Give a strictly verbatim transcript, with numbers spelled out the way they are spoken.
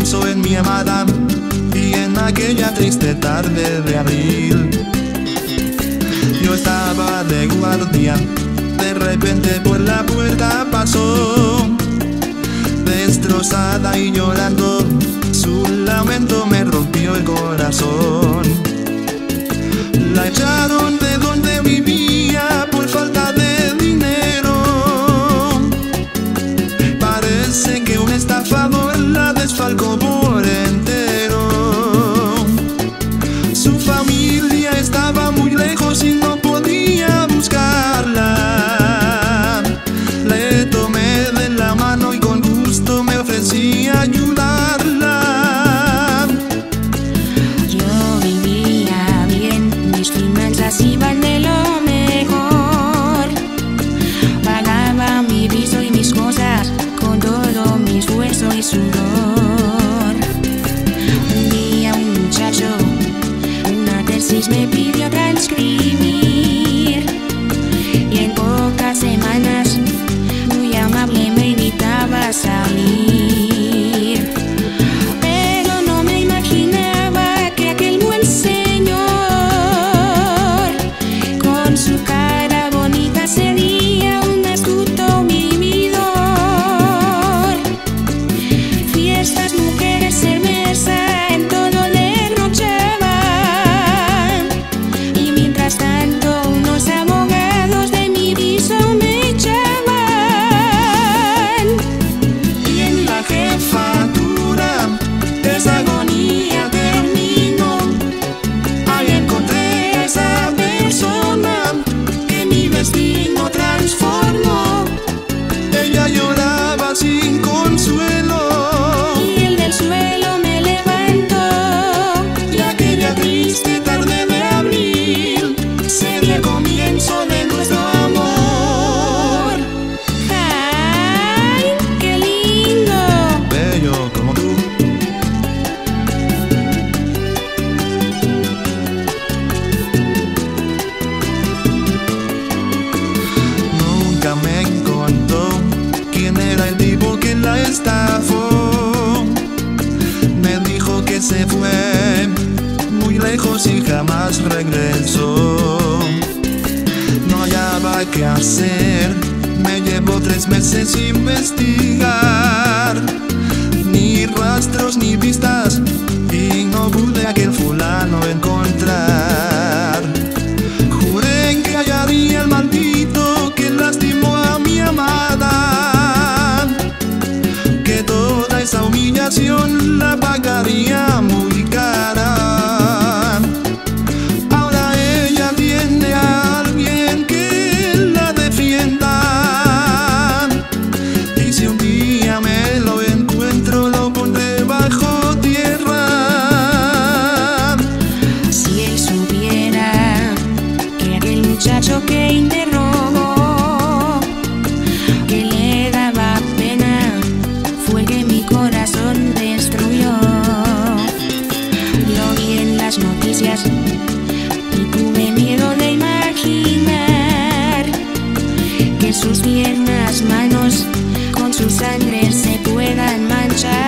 pienso en mi amada y en aquella triste tarde de abril. Yo estaba de guardia, de repente por la puerta pasó, destrozada y llorando, su lamento me rompió el corazón. La echaron de donde vivía por falta de dinero. Parece que un estafador la desfalcó por entero. Su familia estaba muy lejos y no podía buscarla. Le tomé de la mano y con gusto me ofrecí a ayudarla. Yo vivía bien, mis finanzas iban de lo mejor. Pagaba mi piso y mis cosas con todo mi esfuerzo y sudor. Un día un muchacho una tesis me pidió transcribir y en pocas semanas muy amable me invitaba a salir. Pero no me imaginaba que aquel buen señor con su cara bonita sería un astuto vividor. Fiestas, mujeres, cerveza, en todo derrochaban. Y mientras tanto unos abogados de mi piso me echaban. Y en la jefatura esa agonía terminó. Ahí encontré a esa persona que mi destino transformó. Ella lloraba sin consuelo Y el del suelo me levantó. y aquella triste tarde de abril sería el comienzo de nuestro amor. ¡Ay, qué lindo! Bello como tú. Nunca me contó quién era el tipo que la estafó. Me dijo que se fue muy lejos y jamás regresó. No hallaba qué hacer, me llevó tres meses investigar. Ni rastros ni pistas y no pude a aquel fulano encontrar. Juré que hallaría el maldito que lastimó a mi amada, que toda esa humillación la pagaría muy cara. Ahora ella tiene a alguien que la defienda, y si un día me lo encuentro lo pondré bajo tierra. Si él supiera que aquel muchacho que interrogó, que le daba pena, fue que mi corazón destruyó. Lo vi en las noticias y tuve miedo de imaginar que sus tiernas manos con su sangre se puedan manchar.